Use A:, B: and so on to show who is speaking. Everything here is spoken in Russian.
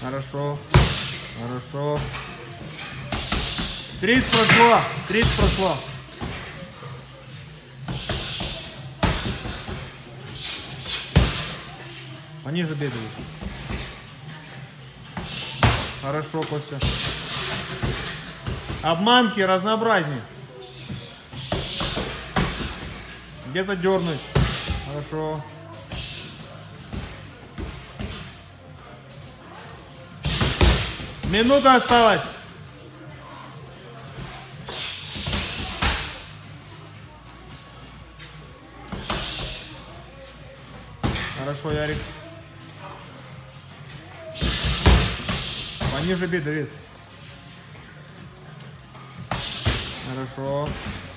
A: Хорошо. Хорошо. 30 прошло. 30 прошло. Пониже бей, Давид. Хорошо, Костя. Обманки разнообразнее. Где-то дернуть. Хорошо. Минута осталась. Хорошо, Ярик. Пониже бей, Давид. Хорошо.